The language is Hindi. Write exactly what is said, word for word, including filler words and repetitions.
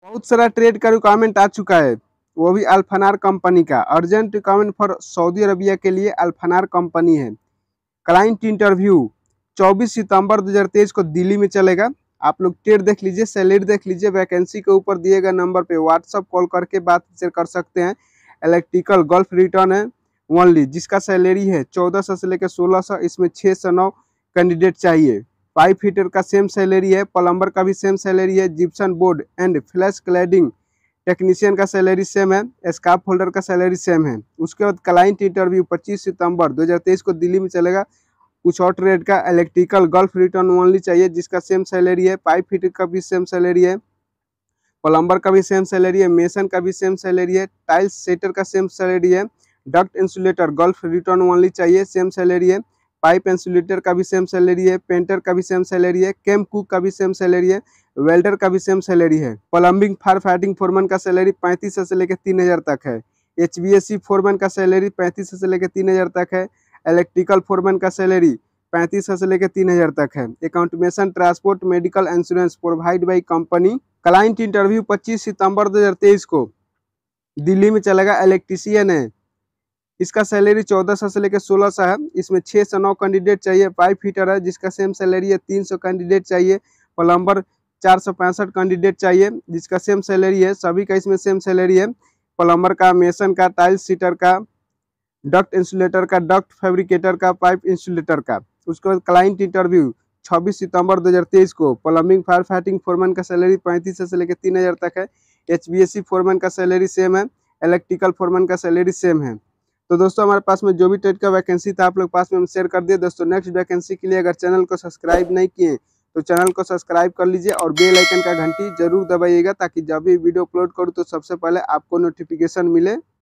बहुत सारा ट्रेड का रिक्वायरमेंट आ चुका है, वो भी अल्फनार कंपनी का। Urgent requirement for Saudi Arabia के लिए अल्फनार कंपनी है। क्लाइंट इंटरव्यू चौबीस सितंबर दो हज़ार तेईस को दिल्ली में चलेगा। आप लोग ट्रेड देख लीजिए, सैलरी देख लीजिए, वैकेंसी के ऊपर दिए गए नंबर पे व्हाट्सअप कॉल करके बात शेयर कर सकते हैं। इलेक्ट्रिकल गल्फ रिटर्न है ओनली, जिसका सैलरी है चौदह सौ से लेकर सोलह सौ, इसमें छः से नौ कैंडिडेट चाहिए। पाइप फिटर का सेम सैलरी है, प्लम्बर का भी सेम सैलरी है, gypsum board and flash cladding technician का सैलरी सेम है, स्काफ होल्डर का सैलरी सेम है। उसके बाद क्लाइंट इंटरव्यू पच्चीस सितंबर दो हज़ार तेईस को दिल्ली में चलेगा। कुछ और ट्रेड का इलेक्ट्रिकल गल्फ रिटर्न ओनली चाहिए, जिसका सेम सैलरी है। पाइप फिटर का भी सेम सैलरी है, प्लम्बर का भी सेम सैलरी है, मेसन का भी सेम सैलरी है, टाइल्स सेटर का सेम सैलरी है। Duct insulator Gulf return only चाहिए, सेम सैलरी है। पाइप इंसुलेटर का भी सेम सैलरी है, पेंटर का भी सेम सैलरी है, केम कुक का भी सेम सैलरी है, वेल्डर का भी सेम सैलरी है। प्लम्बिंग फायर फाइटिंग फोरमैन का सैलरी पैंतीस से लेकर तीन हजार तक है। H B S C foreman का सैलरी पैंतीस से लेकर तीन हजार तक है। इलेक्ट्रिकल फोरमैन का सैलरी पैंतीस से लेकर तीन हजार तक है। Accommodation transport medical insurance provide by company. Client interview पच्चीस सितंबर दो हज़ार तेईस को दिल्ली में चलेगा। इलेक्ट्रीशियन है, इसका सैलरी चौदह सौ से लेकर सोलह सौ है, इसमें छः से नौ कैंडिडेट चाहिए। पाइप फिटर है, जिसका सेम सैलरी है, तीन सौ कैंडिडेट चाहिए। प्लम्बर चार सौ पैंसठ कैंडिडेट चाहिए, जिसका सेम सैलरी है। सभी का इसमें सेम सैलरी है। प्लम्बर का, मेसन का, टाइल्स सीटर का, डक्ट इंसुलेटर का, डक्ट फैब्रिकेटर का, पाइप इंसुलेटर का। उसके बाद क्लाइंट इंटरव्यू छब्बीस सितंबर दो हज़ार तेईस को प्लम्बिंग फायर फाइटिंग फोरमैन का सैलरी पैंतीस से लेकर तीन हजार तक है। H B S C foreman का सैलरी सेम है, इलेक्ट्रिकल फोरमैन का सैलरी सेम है। तो दोस्तों हमारे पास में जो भी ट्रेड का वैकेंसी था आप लोग पास में हम शेयर कर दिए। दोस्तों नेक्स्ट वैकेंसी के लिए अगर चैनल को सब्सक्राइब नहीं किए तो चैनल को सब्सक्राइब कर लीजिए और बेल आइकन का घंटी जरूर दबाइएगा, ताकि जब भी वीडियो अपलोड करूँ तो सबसे पहले आपको नोटिफिकेशन मिले।